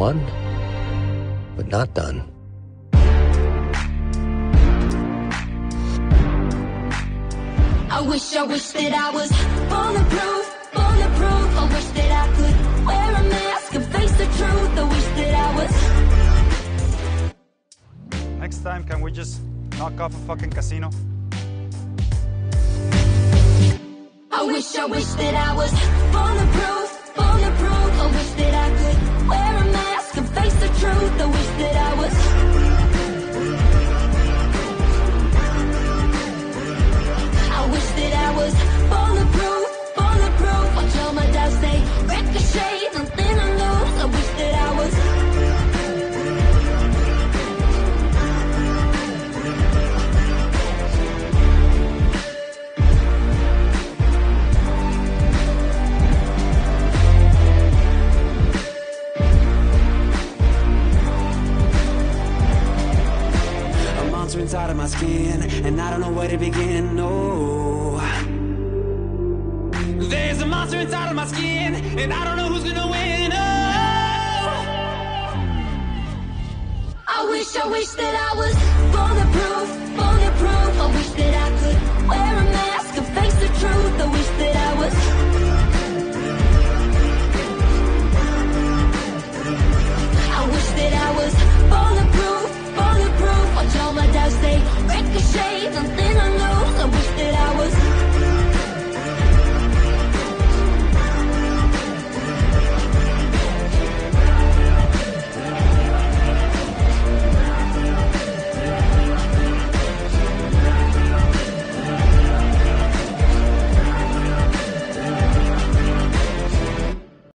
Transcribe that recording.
won, but not done. I wish that I was bulletproof. I wish that I could wear a mask and face the truth. I wish that I was. Next time, can we just knock off a fucking casino? I wish that I was bulletproof. I wish that I could wear a mask and face the truth. I wish that I was. I wish that I was bulletproof. Watch all my doubts, they ricochet, nothing to lose. I wish that I was. Inside of my skin, and I don't know where to begin. No, there's a monster inside of my skin, and I don't know who's gonna win. Oh, I wish that I was